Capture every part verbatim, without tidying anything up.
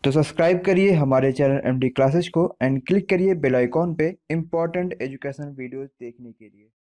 तो सब्सक्राइब करिए हमारे चैनल एमडी क्लासेस को एंड क्लिक करिए बेल आइकॉन पे इम्पोर्टेंट एजुकेशनल वीडियोस देखने के लिए।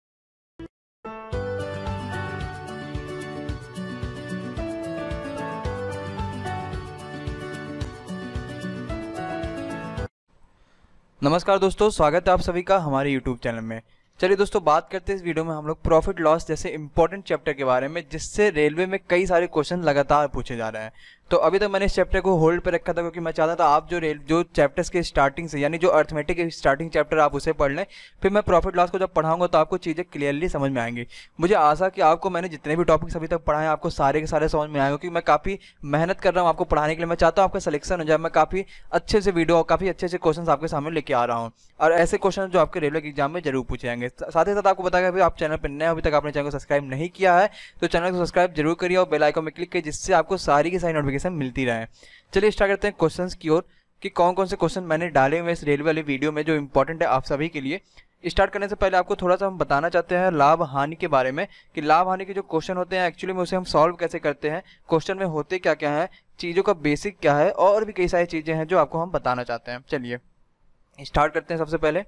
नमस्कार दोस्तों, स्वागत है आप सभी का हमारे यूट्यूब चैनल में। चलिए दोस्तों, बात करते हैं इस वीडियो में हम लोग प्रॉफिट लॉस जैसे इंपॉर्टेंट चैप्टर के बारे में, जिससे रेलवे में कई सारे क्वेश्चन लगातार पूछे जा रहे हैं। तो अभी तक मैंने इस चैप्टर को होल्ड पे रखा था क्योंकि मैं चाहता था आप जो रेल जो चैप्टर्स के स्टार्टिंग से, यानी जो अर्थमेटिक के स्टार्टिंग चैप्टर आप उसे पढ़ लें, फिर मैं प्रॉफिट लॉस को जब पढ़ाऊंगा तो आपको चीज़ें क्लियरली समझ में आएंगी। मुझे आशा कि आपको मैंने जितने भी टॉपिक्स अभी तक पढ़ाए आपको सारे के सारे समझ में आएंगे, क्योंकि मैं काफ़ी मेहनत कर रहा हूँ आपको पढ़ाने के लिए। मैं चाहता हूँ आपका सिलेक्शन हो जाए, मैं काफ़ी अच्छे से वीडियो और काफ़ी अच्छे अच्छे क्वेश्चन आपके सामने लेके आ रहा हूँ, और ऐसे क्वेश्चन जो आपके रेलवे एग्जाम में जरूर पूछे जाएंगे। साथ ही साथ आपको बताया अभी आप चैनल पर नए अभी तक आपने चैनल को सब्सक्राइब नहीं किया है तो चैनल को सब्सक्राइब जरूर करिए और बेल आइकन में क्लिक करिए, जिससे आपको सारी की सारी नोटिफिकेशन मिलती रहे। चलिए स्टार्ट करते हैं क्वेश्चंस की ओर कि कौन कौन से क्वेश्चन मैंने डाले हुए इस रेलवे वाले वीडियो में जो इंपॉर्टेंट है आप सभी के लिए। स्टार्ट करने से पहले आपको थोड़ा सा हम बताना चाहते हैं लाभ हानि के बारे में, कि लाभ हानि के जो क्वेश्चन होते हैं एक्चुअली में उसे हम सॉल्व कैसे करते हैं, क्वेश्चन में होते क्या क्या है, चीज़ों का बेसिक क्या है, और भी कई सारी चीज़ें हैं जो आपको हम बताना चाहते हैं। चलिए स्टार्ट करते हैं। सबसे पहले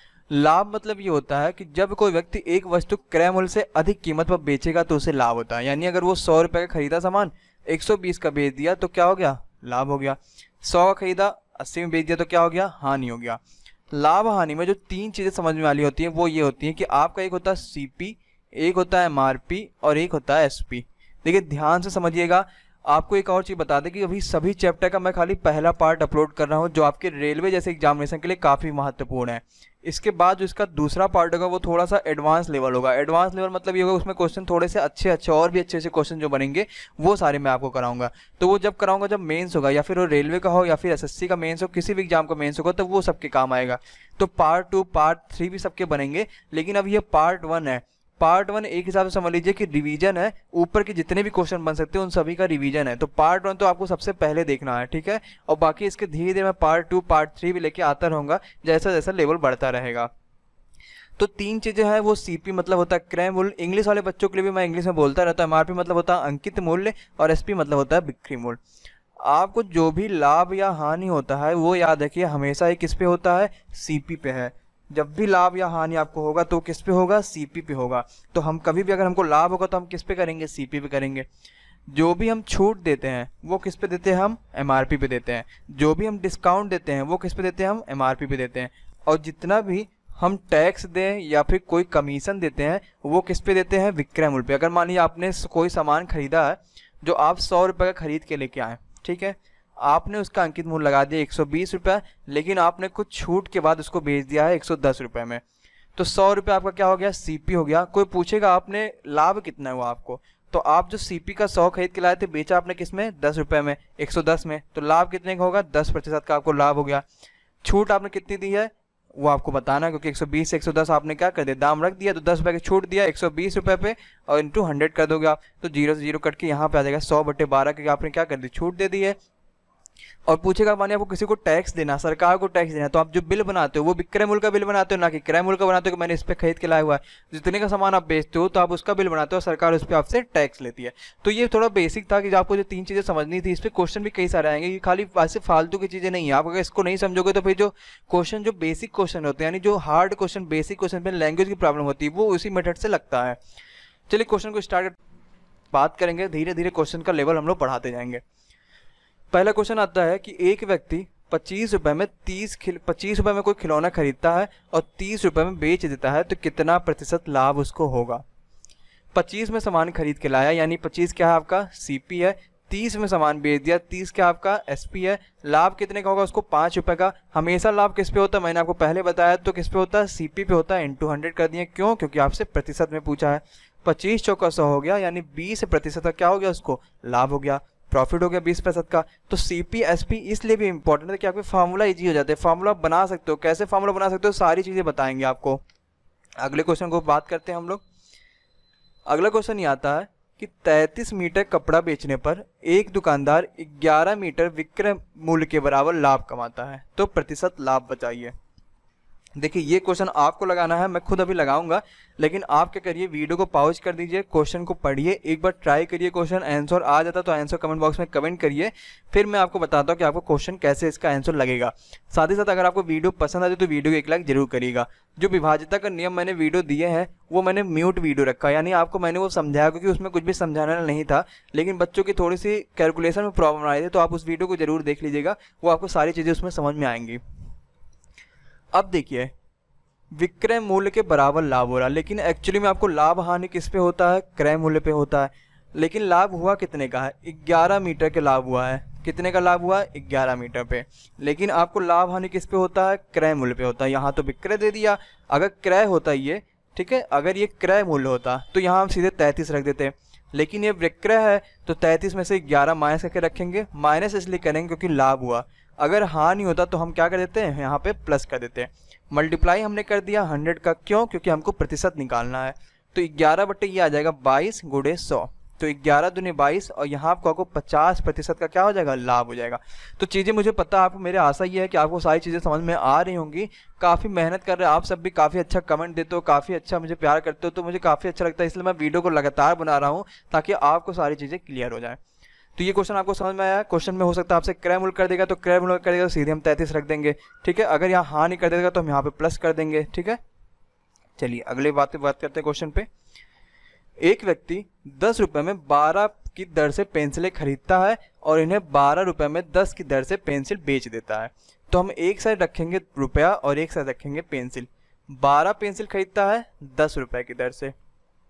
लाभ मतलब ये होता है कि जब कोई व्यक्ति एक वस्तु क्रय मूल्य से अधिक कीमत पर बेचेगा तो उसे लाभ होता है। यानी अगर वो सौ रुपये का खरीदा सामान एक सौ बीस का बेच दिया तो क्या हो गया, लाभ हो गया। सौ का खरीदा अस्सी में बेच दिया तो क्या हो गया, हानि हो गया। लाभ हानि में जो तीन चीज़ें समझ में वाली होती हैं वो ये होती है कि आपका एक होता है सीपी, एक होता है एमआरपी और एक होता है एसपी। देखिए ध्यान से समझिएगा। आपको एक और चीज़ बता दें कि अभी सभी चैप्टर का मैं खाली पहला पार्ट अपलोड कर रहा हूँ जो आपके रेलवे जैसे एग्जामिनेशन के लिए काफ़ी महत्वपूर्ण है। इसके बाद जो इसका दूसरा पार्ट होगा वो थोड़ा सा एडवांस लेवल होगा। एडवांस लेवल मतलब ये होगा उसमें क्वेश्चन थोड़े से अच्छे अच्छे और भी अच्छे अच्छे क्वेश्चन जो बनेंगे वो सारे मैं आपको कराऊंगा। तो वो जब कराऊंगा जब मेंस होगा, या फिर वो रेलवे का हो या फिर एसएससी का मेंस हो, किसी भी एग्जाम का मेंस होगा तो वो सबके काम आएगा। तो पार्ट टू पार्ट थ्री भी सबके बनेंगे, लेकिन अब ये पार्ट वन है। पार्ट वन एक हिसाब से समझ लीजिए कि रिवीजन है, ऊपर के जितने भी क्वेश्चन बन सकते हैं उन सभी का रिवीजन है। तो पार्ट वन तो आपको सबसे पहले देखना है, ठीक है, और बाकी इसके धीरे धीरे मैं पार्ट टू पार्ट थ्री भी लेके आता रहूंगा जैसा जैसा लेवल बढ़ता रहेगा। तो तीन चीजें हैं, वो सीपी मतलब होता है क्रय मूल्य, इंग्लिश वाले बच्चों के लिए भी मैं इंग्लिश में बोलता रहता हूँ। एमआरपी मतलब होता है अंकित मूल्य, और एसपी मतलब होता है बिक्री मूल्य। आपको जो भी लाभ या हानि होता है वो याद रखिए हमेशा ही किस पे होता है, सीपी पे है। जब भी लाभ या हानि आपको होगा तो किस पे होगा, सीपी पे होगा। तो हम कभी भी अगर हमको लाभ होगा तो हम किस पे करेंगे, सीपी पे करेंगे। जो भी हम छूट देते हैं वो किस पे देते हैं, हम एमआरपी पे देते हैं। जो भी हम डिस्काउंट देते हैं वो किस पे देते हैं, हम एमआरपी पे देते हैं। और जितना भी हम टैक्स दें या फिर कोई कमीशन देते हैं वो किस पे देते हैं, विक्रय मूल्य पे। अगर मान लीजिए आपने कोई सामान खरीदा है जो आप सौ रुपये का खरीद के लेके आए, ठीक है, आपने उसका अंकित मूल्य लगा दिया एक सौ बीस रुपये, लेकिन आपने कुछ छूट के बाद उसको बेच दिया है एक सौ दस रुपये में, तो सौ रुपये आपका क्या हो गया, सीपी हो गया। कोई पूछेगा आपने लाभ कितना हुआ आपको, तो आप जो सीपी का सौ खरीद के लाए थे बेचा आपने किस में, दस रुपये में, एक सौ दस में, तो लाभ कितने का होगा, दस प्रतिशत का आपको लाभ हो गया। छूट आपने कितनी दी है वो आपको बताना है, क्योंकि एक सौ बीस से एक सौ दस आपने क्या कर दिया, दाम रख दिया, तो दस रुपये की छूट दिया एक सौ बीस रुपये पे, और इंटू हंड्रेड कर दोगे आप तो जीरो से जीरो कट के यहाँ पे आ जाएगा सौ बटे बारह, क्योंकि आपने क्या कर दी, छूट दे दी है। और पूछेगा मानिए आपको किसी को टैक्स देना, सरकार को टैक्स देना, तो आप जो बिल बनाते हो वो विक्रय मूल्य का बिल बनाते हो, ना कि क्रय मूल्य का बनाते हो कि मैंने इस पे खरीद के लाया हुआ है। जितने का सामान आप बेचते हो तो आप उसका बिल बनाते हो, सरकार उस पर आपसे टैक्स लेती है। तो ये थोड़ा बेसिक था कि आपको जो तीन चीज़ें समझनी थी। इस पर क्वेश्चन भी कई सारे आएंगे, ये खाली ऐसे फालतू की चीज़ें नहीं है। आप अगर इसको नहीं समझोगे तो फिर जो क्वेश्चन जो बेसिक क्वेश्चन होते हैं, यानी जो हार्ड क्वेश्चन बेसिक क्वेश्चन में लैंग्वेज की प्रॉब्लम होती है वो उसी मेथड से लगता है। चलिए क्वेश्चन को स्टार्ट बात करेंगे, धीरे धीरे क्वेश्चन का लेवल हम लोग बढ़ाते जाएंगे। पहला क्वेश्चन आता है कि एक व्यक्ति पच्चीस रुपए में तीस खिल पच्चीस रुपए में कोई खिलौना खरीदता है और तीस रुपए में बेच देता है तो कितना प्रतिशत लाभ उसको होगा। पच्चीस में सामान खरीद के लाया, यानी पच्चीस क्या है आपका, सीपी है। तीस में सामान बेच दिया, तीस क्या आपका, एसपी है। लाभ कितने का होगा उसको, पाँच रुपये का। हमेशा लाभ किस पे होता है, मैंने आपको पहले बताया, तो किस पे होता है, सीपी पे होता है। इंटू हंड्रेड कर दिए, क्यों, क्योंकि आपसे प्रतिशत में पूछा है। पच्चीस चौका सौ हो गया, यानी बीस प्रतिशत का क्या हो गया, उसको लाभ हो गया, प्रॉफिट हो गया बीस प्रतिशत का। तो सीपी एसपी इसलिए भी इंपॉर्टेंट है कि आपके फार्मूला इजी हो जाते हैं। फार्मूला बना सकते हो, कैसे फार्मूला बना सकते हो, सारी चीज़ें बताएंगे आपको। अगले क्वेश्चन को बात करते हैं हम लोग। अगला क्वेश्चन ये आता है कि तैंतीस मीटर कपड़ा बेचने पर एक दुकानदार ग्यारह मीटर विक्रय मूल्य के बराबर लाभ कमाता है, तो प्रतिशत लाभ बताइए। देखिए ये क्वेश्चन आपको लगाना है, मैं खुद अभी लगाऊंगा, लेकिन आप क्या करिए वीडियो को पॉज कर दीजिए, क्वेश्चन को पढ़िए, एक बार ट्राई करिए, क्वेश्चन आंसर आ जाता तो आंसर कमेंट बॉक्स में कमेंट करिए, फिर मैं आपको बताता हूँ कि आपको क्वेश्चन कैसे इसका आंसर लगेगा। साथ ही साथ अगर आपको वीडियो पसंद आती तो वीडियो को एक लाइक जरूर करिएगा। जो विभाज्यता का नियम मैंने वीडियो दिए हैं वो मैंने म्यूट वीडियो रखा, यानी आपको मैंने वो समझाया क्योंकि उसमें कुछ भी समझाना नहीं था, लेकिन बच्चों की थोड़ी सी कैलकुलेशन में प्रॉब्लम आई थी, तो आप उस वीडियो को जरूर देख लीजिएगा, वो आपको सारी चीज़ें उसमें समझ में आएंगी। अब देखिए विक्रय मूल्य के बराबर लाभ हो रहा है, लेकिन एक्चुअली में आपको लाभ हानि किस पे होता है, क्रय मूल्य पे होता है। लेकिन लाभ हुआ कितने का है, ग्यारह मीटर के लाभ हुआ है। कितने का लाभ हुआ है, ग्यारह मीटर पे। लेकिन आपको लाभ हानि किस पे होता है, क्रय मूल्य पे होता है। यहाँ तो विक्रय दे दिया, अगर क्रय होता ये, ठीक है, अगर ये क्रय मूल्य होता तो यहाँ हम सीधे तैंतीस रख देते, लेकिन ये विक्रय है तो तैंतीस में से ग्यारह माइनस करके रखेंगे। माइनस इसलिए करेंगे क्योंकि लाभ हुआ। अगर हानि होता तो हम क्या कर देते हैं, यहाँ पे प्लस कर देते हैं। मल्टीप्लाई हमने कर दिया हंड्रेड का, क्यों, क्योंकि हमको प्रतिशत निकालना है। तो ग्यारह बट्टे ये आ जाएगा बाईस गुणे सौ, तो ग्यारह दूनी बाईस, और यहाँ आपको आपको पचास प्रतिशत का क्या हो जाएगा, लाभ हो जाएगा। तो चीज़ें मुझे पता है आपको, मेरे आशा ये है कि आपको सारी चीज़ें समझ में आ रही होंगी। काफ़ी मेहनत कर रहे हैं आप सब भी, काफ़ी अच्छा कमेंट देते हो, काफ़ी अच्छा मुझे प्यार करते हो, तो मुझे काफ़ी अच्छा लगता है, इसलिए मैं वीडियो को लगातार बना रहा हूँ ताकि आपको सारी चीज़ें क्लियर हो जाए। तो ये क्वेश्चन आपको समझ में आया। क्वेश्चन में हो सकता है आपसे क्रय मूल्य कर देगा, तो क्रय मूल्य कर देगा तो सीधे हम तैंतीस रख देंगे, ठीक है। अगर यहाँ हानि कर देगा तो हम यहाँ पे प्लस कर देंगे, ठीक है। चलिए अगले बात पे बात करते हैं क्वेश्चन पे। एक व्यक्ति दस रुपए में बारह की दर से पेंसिलें खरीदता है और इन्हें बारह रुपए में दस की दर से पेंसिल बेच देता है। तो हम एक साइड रखेंगे रुपया और एक साइड रखेंगे पेंसिल। बारह पेंसिल खरीदता है दस रुपए की दर से,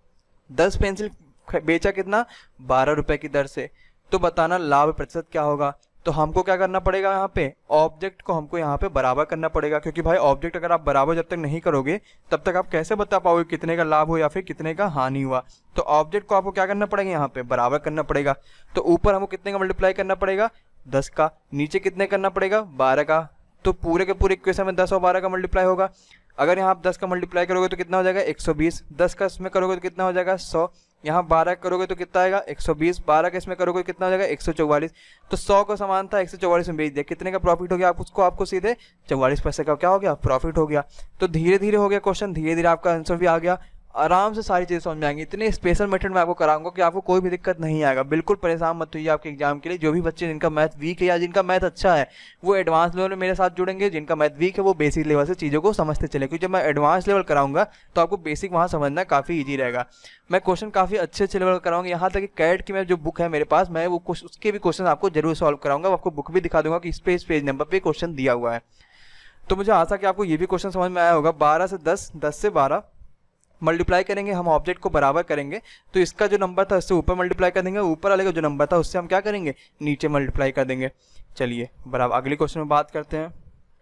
दस पेंसिल बेचा कितना, बारह रुपए की दर से। तो बताना लाभ प्रतिशत क्या होगा। तो हमको क्या करना पड़ेगा, यहाँ पे ऑब्जेक्ट को हमको यहाँ पे बराबर करना पड़ेगा, क्योंकि भाई ऑब्जेक्ट अगर आप बराबर जब तक नहीं करोगे तब तक आप कैसे बता पाओगे कितने का लाभ हो या फिर कितने का हानि हुआ। तो ऑब्जेक्ट को आपको क्या करना पड़ेगा, यहाँ पे बराबर करना पड़ेगा। तो ऊपर हमको कितने का मल्टीप्लाई करना पड़ेगा, दस का, नीचे कितने करना पड़ेगा, बारह का। तो पूरे के पूरे इक्वेशन में दस और बारह का मल्टीप्लाई होगा। अगर यहाँ आप दस का मल्टीप्लाई करोगे तो कितना हो जाएगा, एक सौ बीस। दस का इसमें करोगे तो कितना हो जाएगा, सौ। यहाँ बारह करोगे तो कितना आएगा, एक सौ बीस। बारह का इसमें करोगे तो कितना हो जाएगा, एक सौ चौवालीस। तो सौ को समान था, एक सौ चौवालीस में बेच दिया, कितने का प्रॉफिट हो गया, आप उसको आपको सीधे चौवालीस पैसे का क्या हो गया, प्रॉफिट हो गया। तो धीरे धीरे हो गया क्वेश्चन, धीरे धीरे आपका आंसर भी आ गया। आराम से सारी चीज़ें समझ में आएंगी। इतने स्पेशल मेथड में आपको कराऊंगा कि आपको कोई भी दिक्कत नहीं आएगा। बिल्कुल परेशान मत होइए आपके एग्जाम के लिए। जो भी बच्चे जिनका मैथ वीक है या जिनका मैथ अच्छा है वो एडवांस लेवल में मेरे साथ जुड़ेंगे, जिनका मैथ वीक है वो बेसिक लेवल से चीज़ों को समझते चले, क्योंकि जब मैं एडवांस लेवल कराऊंगा तो आपको बेसिक वहाँ समझना काफ़ी ईजी रहेगा। मैं क्वेश्चन काफ़ी अच्छे अच्छे लेवल कराऊंगा, यहाँ तक कि कैट की मैं जो बुक है मेरे पास, मैं वो उसके भी क्वेश्चन आपको जरूर सॉल्व कराऊंगा। आपको बुक भी दिखा दूंगा कि इस पे इस पेज नंबर पर क्वेश्चन दिया हुआ है। तो मुझे आशा कि आपको ये भी क्वेश्चन समझ में आया होगा। बारह से दस, दस से बारह मल्टीप्लाई करेंगे, हम ऑब्जेक्ट को बराबर करेंगे, तो इसका जो नंबर था उससे ऊपर मल्टीप्लाई कर देंगे, ऊपर वाले का जो नंबर था उससे हम क्या करेंगे, नीचे मल्टीप्लाई कर देंगे। चलिए बराबर अगले क्वेश्चन में बात करते हैं।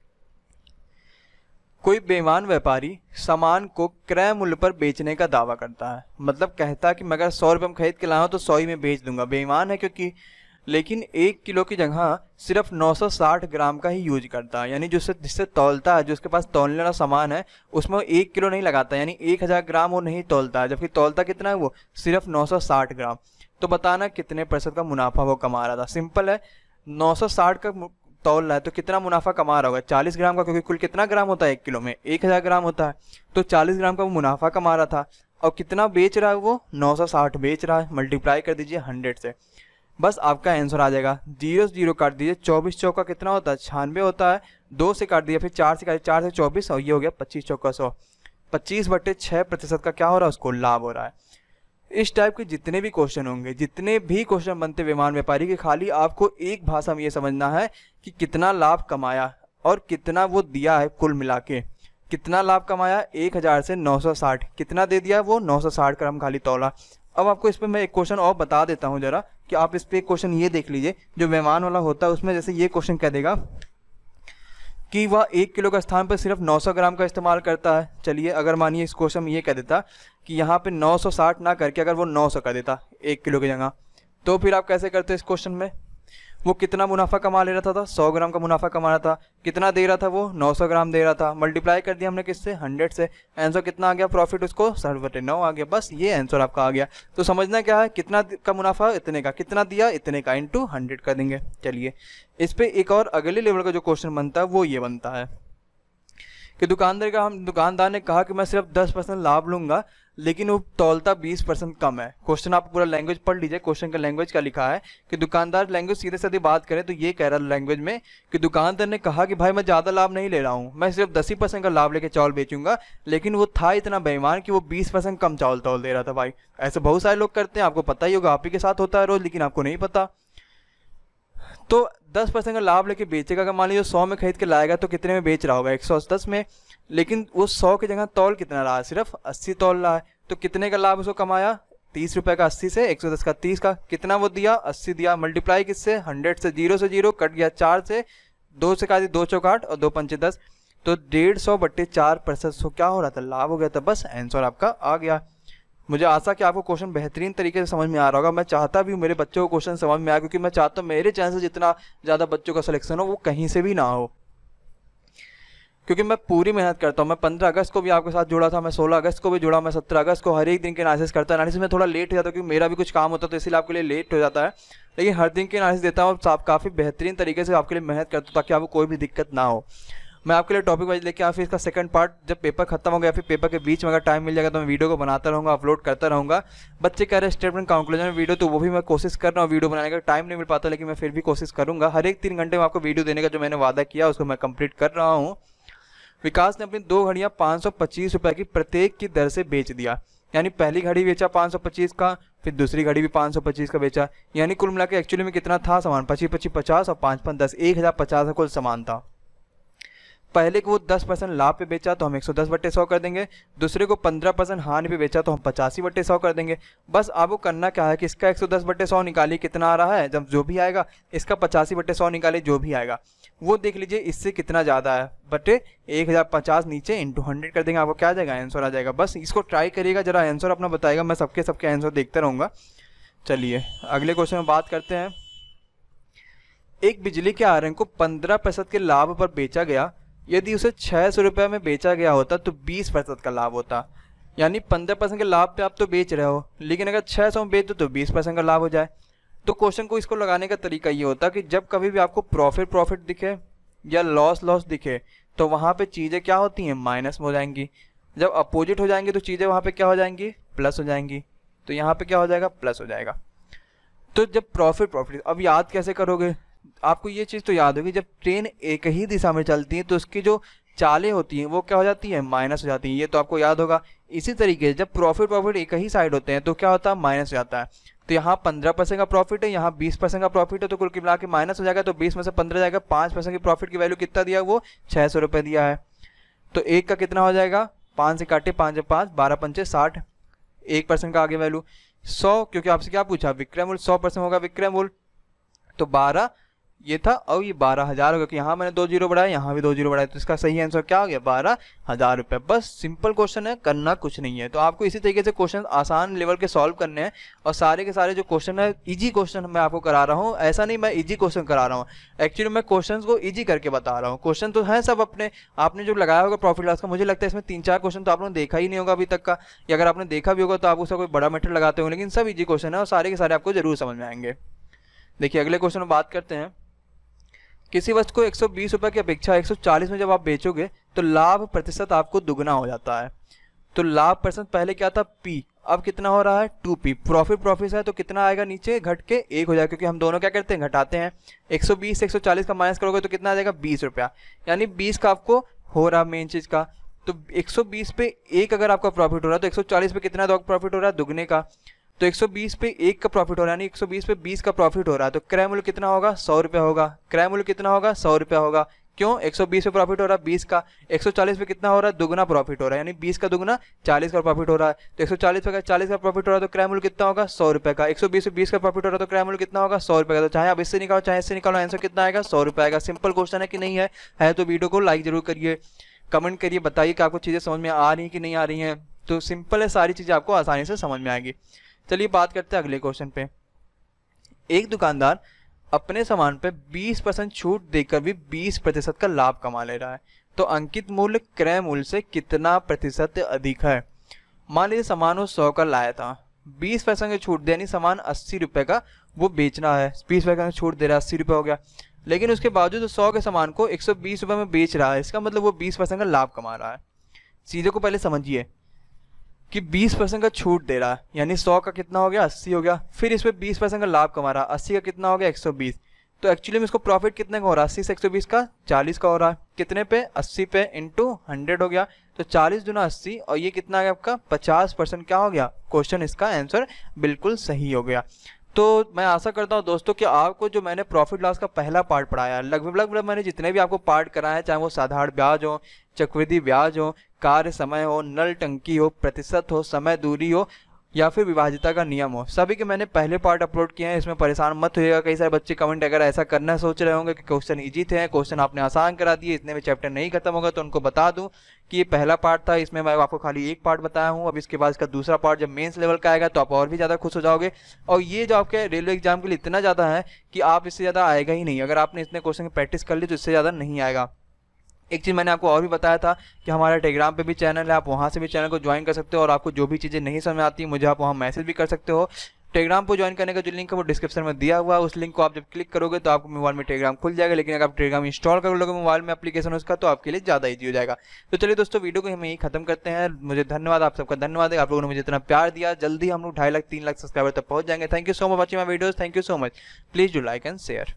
कोई बेईमान व्यापारी सामान को क्रय मूल्य पर बेचने का दावा करता है, मतलब कहता है कि मैं अगर सौ रुपये में खरीद के लाया हूँ तो सौ ही में बेच दूंगा। बेईमान है क्योंकि, लेकिन एक किलो की जगह सिर्फ नौ सौ साठ ग्राम का ही यूज करता है, यानी जिससे जिससे तौलता है, जो उसके पास तौलने वाला सामान है उसमें वो एक किलो नहीं लगाता, यानी एक हज़ार ग्राम वो नहीं तौलता है, जबकि तौलता कितना है वो, सिर्फ नौ सौ साठ ग्राम। तो बताना कितने प्रतिशत का मुनाफा वो कमा रहा था। सिंपल है, नौ सौ साठ का तौल रहा है तो कितना मुनाफा कमा रहा होगा, चालीस ग्राम का, क्योंकि कुल कितना ग्राम होता है एक किलो में, एक हज़ार ग्राम होता है, तो चालीस ग्राम का वो मुनाफा कमा रहा था। और कितना बेच रहा है वो, नौ सौ साठ बेच रहा है। मल्टीप्लाई कर दीजिए हंड्रेड से, बस आपका आंसर आ जाएगा। जीरो से जीरो काट दीजिए, चौबीस चौका कितना होता है, छियानवे होता है। दो से काट दिया, फिर चार से काट, चार से चौबीस, और ये हो गया पच्चीस चौका सौ। पच्चीस बट्टे छः प्रतिशत का क्या हो रहा है, उसको लाभ हो रहा है। इस टाइप के जितने भी क्वेश्चन होंगे, जितने भी क्वेश्चन बनते बेईमान व्यापारी के, खाली आपको एक भाषा में ये समझना है कि कितना लाभ कमाया और कितना वो दिया है। कुल मिला के कितना लाभ कमाया, एक हज़ार से नौ सौ साठ, कितना दे दिया वो, नौ सौ साठ ग्राम खाली तौला। अब आपको इस पर मैं एक क्वेश्चन और बता देता हूँ जरा, कि आप इस पर एक क्वेश्चन ये देख लीजिए जो बेईमान वाला होता है उसमें। जैसे ये क्वेश्चन कह देगा कि वह एक किलो का स्थान पर सिर्फ नौ सौ ग्राम का इस्तेमाल करता है। चलिए अगर मानिए इस क्वेश्चन में ये कह देता कि यहाँ पे नौ सौ साठ ना करके अगर वो नौ सौ कर देता एक किलो की जगह, तो फिर आप कैसे करते इस क्वेश्चन में, वो कितना मुनाफा कमा ले रहा था, सौ ग्राम का मुनाफा कमा रहा था। कितना दे रहा था वो, नौ सौ ग्राम दे रहा था। मल्टीप्लाई कर दिया हमने किससे, हंड्रेड से। आंसर कितना आ गया, प्रॉफिट उसको साठ बटे नौ आ गया। बस ये आंसर आपका आ गया। तो समझना क्या है, कितना का मुनाफा, इतने का, कितना दिया, इतने का, इंटू हंड्रेड कर देंगे। चलिए इस पर एक और अगले लेवल का जो क्वेश्चन बनता है वो ये बनता है कि दुकानदार का हम दुकानदार ने कहा कि मैं सिर्फ दस परसेंट लाभ लूंगा, लेकिन वो तौलता बीस परसेंट कम है। क्वेश्चन आप पूरा लैंग्वेज पढ़ लीजिए, क्वेश्चन का लैंग्वेज क्या लिखा है कि दुकानदार, लैंग्वेज सीधे सीधे बात करें तो ये कह रहा है लैंग्वेज में कि दुकानदार ने कहा कि भाई मैं ज़्यादा लाभ नहीं ले रहा हूँ, मैं सिर्फ दस ही परसेंट का लाभ लेके चावल बेचूंगा, लेकिन वो था इतना बेईमान कि वो बीस परसेंट कम चावल तौल दे रहा था। भाई ऐसे बहुत सारे लोग करते हैं, आपको पता ही होगा, आप ही के साथ होता है रोज, लेकिन आपको नहीं पता। तो दस परसेंट का लाभ लेके बेचेगा, अगर मान लीजिए सौ में खरीद के लाएगा तो कितने में बेच रहा होगा, एक सौ दस में, लेकिन वो सौ की जगह तौल कितना रहा है, सिर्फ अस्सी तौल रहा है। तो कितने का लाभ उसको कमाया, तीस रुपए का अस्सी से, एक सौ दस का तीस का, कितना वो दिया, अस्सी दिया, मल्टीप्लाई किससे, हंड्रेड से, जीरो से जीरो कट गया चार से, दो से काटी दो चौक आठ और दो पंचे दस, तो डेढ़ सौ बट्टे चार प्रतिशत सो क्या हो रहा था, लाभ हो गया था। बस आंसर आपका आ गया। मुझे आशा कि आपको क्वेश्चन बेहतरीन तरीके से समझ में आ रहा होगा। मैं चाहता भी हूँ मेरे बच्चों को क्वेश्चन समझ में आए, क्योंकि मैं चाहता हूँ मेरे चैनल से जितना ज़्यादा बच्चों का सिलेक्शन हो वो कहीं से भी ना हो, क्योंकि मैं पूरी मेहनत करता हूँ। मैं पंद्रह अगस्त को भी आपके साथ जुड़ा था, मैं सोलह अगस्त को भी जुड़ा, मैं सत्रह अगस्त को हर एक दिन के एनालिसिस करता है। एनालिसिस में थोड़ा लेट हो जाता है क्योंकि मेरा भी कुछ काम होता है, तो इसलिए आपके लिए लेट हो जाता है, लेकिन हर दिन के एनालिसिस देता हूँ, आप काफ़ी बेहतरीन तरीके से आपके लिए मेहनत करता हूँ ताकि आपको कोई भी दिक्कत ना हो। मैं आपके लिए टॉपिक वाइज लेके आया, फिर इसका सेकंड पार्ट जब पेपर खत्म हो गया, फिर पेपर के बीच में अगर टाइम मिल जाएगा तो मैं वीडियो को बनाता रहूँगा, अपलोड करता रहूँगा। बच्चे कह रहे हैं स्टेटमेंट कंक्लूजन में वीडियो, तो वो भी मैं कोशिश कर रहा हूँ, वीडियो बनाने का टाइम नहीं मिल पाता, लेकिन मैं फिर भी कोशिश करूँगा। हर एक तीन घंटे में आपको वीडियो देने का जो मैंने वादा किया उसको मैं कंप्लीट कर रहा हूँ। विकास ने अपनी दो घड़ियाँ पाँच सौ पच्चीस रुपये की प्रत्येक की दर से बेच दिया, यानी पहली घड़ी बेचा पाँच सौ पच्चीस का, फिर दूसरी घड़ी भी पाँच सौ पच्चीस का बेचा, यानी कुल मिला के एक्चुअली में कितना था सामान, पच्चीस पच्चीस पचास और पाँच पाँच दस, एक हज़ार पचास का कुल सामान था। पहले को वो दस परसेंट लाभ पे बेचा तो हम एक सौ दस बट्टे सौ कर देंगे, दूसरे को पंद्रह परसेंट हानि पे बेचा तो हम पचासी बट्टे सौ कर देंगे। बस आपको करना क्या है कि इसका एक सौ दस बट्टे सौ निकालिए कितना आ रहा है, जब जो भी आएगा, इसका पचासी बट्टे सौ निकालिए जो भी आएगा, वो देख लीजिए इससे कितना ज़्यादा है, बटे एक हज़ार पचास नीचे इंटू हंड्रेड कर देंगे, आपको क्या आ जाएगा, आंसर आ जाएगा। बस इसको ट्राई करिएगा, जरा आंसर अपना बताएगा, मैं सबके सबके आंसर देखता रहूँगा। चलिए अगले क्वेश्चन में बात करते हैं। एक बिजली के आयरन को पंद्रह प्रतिशत के लाभ पर बेचा गया, यदि उसे छः सौ रुपये में बेचा गया होता तो बीस प्रतिशत का लाभ होता, यानी पंद्रह परसेंट के लाभ पे आप तो बेच रहे हो, लेकिन अगर छः सौ में बेच दो तो बीस परसेंट का लाभ हो जाए। तो क्वेश्चन को इसको लगाने का तरीका ये होता कि जब कभी भी आपको प्रॉफिट प्रॉफिट दिखे या लॉस लॉस दिखे तो वहाँ पे चीज़ें क्या होती हैं, माइनस में हो जाएंगी। जब अपोजिट हो जाएंगी तो चीज़ें वहाँ पे क्या हो जाएंगी, प्लस हो जाएंगी। तो यहाँ पे क्या हो जाएगा, प्लस हो जाएगा। तो जब प्रॉफिट प्रॉफिट, अब याद कैसे करोगे, आपको ये चीज़ तो याद होगी, जब ट्रेन एक ही दिशा में चलती है तो उसकी जो चालें होती हैं वो क्या हो जाती है, माइनस हो जाती हैं, ये तो आपको याद होगा। इसी तरीके से जब प्रॉफिट प्रॉफिट एक ही साइड होते हैं तो क्या होता है, माइनस हो जाता है। तो यहाँ पंद्रह परसेंट का प्रॉफिट है, यहाँ बीस परसेंट का प्रॉफिट है, तो कुल मिला के माइनस हो जाएगा, तो बीस में से पंद्रह जाएगा, पाँच परसेंट की प्रॉफिट की वैल्यू कितना दिया, वो छः सौ रुपये दिया है। तो एक का कितना हो जाएगा, पाँच से काटे, पाँच पाँच बारह पंचे साठ, एक परसेंट का आगे वैल्यू सौ, क्योंकि आपसे क्या पूछा, विक्रय मूल्य सौ परसेंट होगा विक्रय मूल्य, तो बारह ये था, और ये बारह हज़ार होगा, कि यहाँ मैंने दो जीरो बढ़ाया, यहाँ भी दो जीरो बढ़ाया, तो इसका सही आंसर क्या हो गया, बारह हज़ार रुपये। बस सिंपल क्वेश्चन है, करना कुछ नहीं है। तो आपको इसी तरीके से क्वेश्चन आसान लेवल के सॉल्व करने हैं, और सारे के सारे जो क्वेश्चन है इजी क्वेश्चन मैं आपको करा रहा हूँ। ऐसा नहीं मैं इजी क्वेश्चन करा रहा हूँ, एक्चुअली मैं क्वेश्चन को ईजी करके बता रहा हूँ। क्वेश्चन तो है सब अपने, आपने जो लगाया होगा प्रॉफिट लॉस का, मुझे लगता है इसमें तीन चार क्वेश्चन तो आप लोगों ने देखा ही नहीं होगा अभी तक का, या अगर आपने देखा भी होगा तो आप उसका कोई बड़ा मेथड लगाते होंगे, लेकिन सब ईजी क्वेश्चन है और सारे के सारे आपको जरूर समझ में आएंगे। देखिए अगले क्वेश्चन में बात करते हैं। किसी वस्तु को एक सौ बीस रुपये की अपेक्षा एक सौ चालीस में जब आप बेचोगे तो लाभ प्रतिशत आपको दुगना हो जाता है। तो लाभ प्रतिशत पहले क्या था, P, अब कितना हो रहा है, टू पी। प्रॉफिट प्रॉफिट है तो कितना आएगा, नीचे घट के एक हो जाएगा, क्योंकि हम दोनों क्या करते हैं, घटाते हैं। एक सौ बीस से एक सौ चालीस का माइनस करोगे तो कितना आ जाएगा, बीस रुपया, यानी बीस का आपको हो रहा मेन चीज़ का। तो एक सौ बीस पे एक अगर आपका प्रॉफिट हो रहा है तो एक सौ चालीस पे कितना प्रॉफिट हो रहा है, दुगने का। तो एक सौ बीस पे एक का प्रॉफिट हो रहा है, यानी एक सौ बीस पे बीस का प्रॉफिट हो रहा है, तो क्रय मूल्य कितना होगा, सौ रुपया होगा। क्रय मूल्य कितना होगा, सौ रुपया होगा। क्यों, एक सौ बीस पे प्रॉफिट हो रहा है बीस का, एक सौ चालीस पे कितना हो रहा है, दुगना प्रॉफिट हो रहा है, यानी बीस का दुगना चालीस का प्रॉफिट हो रहा है। तो एक सौ चालीस पे चालीस का प्रॉफिट हो रहा है तो क्रय मूल्य कितना होगा, सौ रुपये का। एक सौ बीस पे बीस का प्रॉफिट हो रहा है तो क्रय मूल्य कितना होगा, सौ रुपये का। तो चाहे आप इससे निकालो चाहे इससे निकालो, आंसर कितना आएगा, सौ रुपये आएगा। सिंपल क्वेश्चन है कि नहीं है, है तो वीडियो को लाइक जरूर करिए, कमेंट करिए, बताइए कि आपको चीज़ें समझ में आ रही हैं कि नहीं आ रही हैं। तो सिंपल है, सारी चीज़ें आपको आसानी से समझ में आएगी। चलिए बात करते हैं अगले क्वेश्चन पे। एक दुकानदार अपने सामान पे बीस परसेंट छूट देकर भी बीस प्रतिशत का लाभ कमा ले रहा है, तो अंकित मूल्य क्रय मूल्य से कितना प्रतिशत अधिक है। मान लीजिए सामान वो सौ का लाया था, बीस परसेंट की छूट दे, यानी सामान अस्सी रुपये का वो बेचना है, बीस परसेंट छूट दे रहा है, अस्सी रुपये हो गया। लेकिन उसके बावजूद सौ के सामान को एक सौ बीस रुपये में बेच रहा है। इसका मतलब वो बीस परसेंट का लाभ कमा रहा है। चीज़ों को पहले समझिए कि बीस परसेंट का छूट दे रहा है, यानी सौ का कितना हो गया, अस्सी हो गया। फिर इस पर बीस परसेंट का लाभ कमा रहा है, अस्सी का कितना हो गया, एक सौ बीस। तो एक्चुअली में इसको प्रॉफिट कितने का हो रहा है, अस्सी से एक सौ बीस का चालीस का हो रहा है। कितने पे, अस्सी पे इंटू हंड्रेड हो गया, तो चालीस दुना अस्सी, और ये कितना आ गया आपका, पचास परसेंट क्या हो गया। क्वेश्चन इसका आंसर बिल्कुल सही हो गया। तो मैं आशा करता हूँ दोस्तों कि आपको जो मैंने प्रॉफिट लॉस का पहला पार्ट पढ़ाया, लगभग लगभग मैंने जितने भी आपको पार्ट कराए हैं, चाहे वो साधारण ब्याज हो, चक्रवृद्धि ब्याज हो, कार्य समय हो, नल टंकी हो, प्रतिशत हो, समय दूरी हो, या फिर विभाज्यता का नियम हो, सभी के मैंने पहले पार्ट अपलोड किए हैं। इसमें परेशान मत होइएगा। कई सारे बच्चे कमेंट अगर ऐसा करना सोच रहे होंगे कि क्वेश्चन इजी थे, क्वेश्चन आपने आसान करा दिए, इतने में चैप्टर नहीं खत्म होगा, तो उनको बता दूं कि ये पहला पार्ट था। इसमें मैं आपको खाली एक पार्ट बताया हूँ। अब इसके बाद इसका दूसरा पार्ट जब मेंस लेवल का आएगा तो आप और भी ज़्यादा खुश हो जाओगे। और ये जो आपके रेलवे एग्जाम के लिए इतना ज़्यादा है कि आप इससे ज़्यादा आएगा ही नहीं। अगर आपने इतने क्वेश्चन की प्रैक्टिस कर ली तो इससे ज़्यादा नहीं आएगा। एक चीज़ मैंने आपको और भी बताया था कि हमारा टेलीग्राम पे भी चैनल है, आप वहाँ से भी चैनल को ज्वाइन कर सकते हो, और आपको जो भी चीज़ें नहीं समझ में आती मुझे आप वहाँ मैसेज भी कर सकते हो। टेलीग्राम को ज्वाइन करने का जो लिंक है वो डिस्क्रिप्शन में दिया हुआ है। उस लिंक को आप जब क्लिक करोगे तो आपको मोबाइल में टेलीग्राम खुल जाएगा। लेकिन अगर आप टेलीग्राम इंस्टॉल कर लोगे मोबाइल में एप्लीकेशन उसका, तो आपके लिए ज़्यादा ईजी हो जाएगा। तो चलिए दोस्तों, वीडियो को हम यही खत्म करते हैं। मुझे धन्यवाद, आप सबका धन्यवाद है, आप लोगों ने मुझे इतना प्यार दिया। जल्दी हम लोग ढाई लाख तीन लाख सब्सक्राइबर तक पहुँच जाएंगे। Thank you so much watching my videos. Thank you so much. Please do like and share.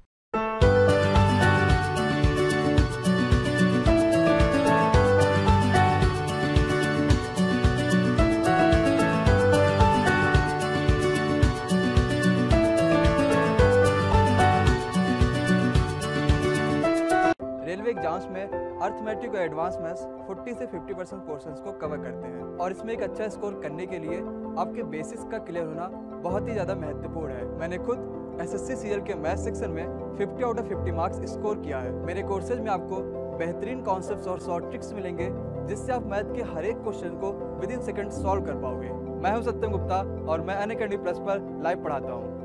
Railway exams में अर्थमेटिक और एडवांस मैथ्स चालीस से पचास परसेंट पोर्शंस को कवर करते हैं, और इसमें एक अच्छा स्कोर करने के लिए आपके बेसिस का क्लियर होना बहुत ही ज़्यादा महत्वपूर्ण है। मैंने खुद एसएससी सीरियल के मैथ सेक्शन में पचास आउट ऑफ पचास मार्क्स स्कोर किया है। मेरे कोर्सेज में आपको बेहतरीन कॉन्सेप्ट्स और शॉर्ट ट्रिक्स मिलेंगे, जिससे आप मैथ के हर एक क्वेश्चन को विद इन सेकंड सॉल्व कर पाओगे। मैं हूं सत्यम गुप्ता और मैं अनअकैडमी प्लस पर लाइव पढ़ाता हूं।